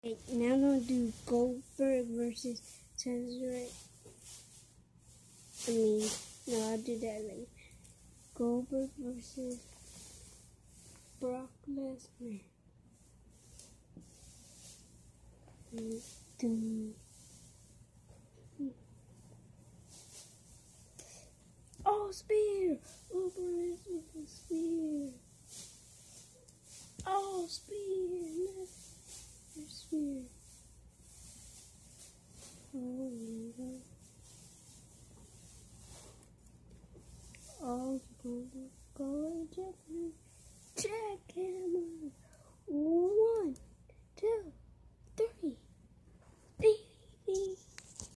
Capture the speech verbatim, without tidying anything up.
Okay, now I'm gonna do Goldberg versus Cesaro. I mean, no, I'll do that later. Goldberg versus Brock Lesnar. Dun. Oh, spear! Oh, boy, spear! Oh, spear! Another spear! Oh, my God. Oh, go, go, Jackhammer! Jackhammer! Whoa!